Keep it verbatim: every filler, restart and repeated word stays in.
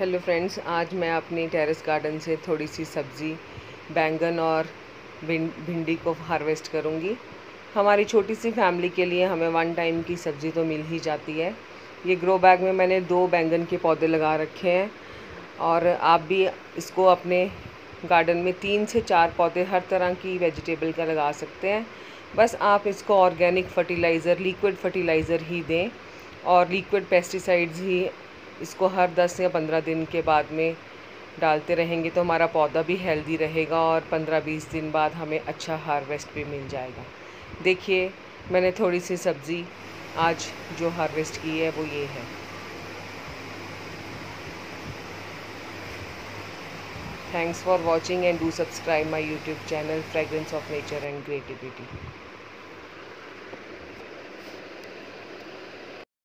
Hello friends, आज मैं अपनी टेरेस गार्डन से थोड़ी सी सब्ज़ी बैंगन और भिंडी को हार्वेस्ट करूंगी। हमारी छोटी सी फैमिली के लिए हमें वन टाइम की सब्ज़ी तो मिल ही जाती है। ये ग्रो बैग में मैंने दो बैंगन के पौधे लगा रखे हैं और आप भी इसको अपने गार्डन में तीन से चार पौधे हर तरह की वेजिटेबल का लगा सकते हैं। बस आप इसको ऑर्गेनिक फर्टिलाइज़र, लिक्विड फर्टिलाइज़र ही दें और लिक्विड पेस्टिसाइड्स ही इसको हर दस या पंद्रह दिन के बाद में डालते रहेंगे तो हमारा पौधा भी हेल्दी रहेगा और पंद्रह बीस दिन बाद हमें अच्छा हार्वेस्ट भी मिल जाएगा। देखिए, मैंने थोड़ी सी सब्ज़ी आज जो हार्वेस्ट की है वो ये है। Thanks for watching and do subscribe my YouTube channel fragrance of nature and creativity.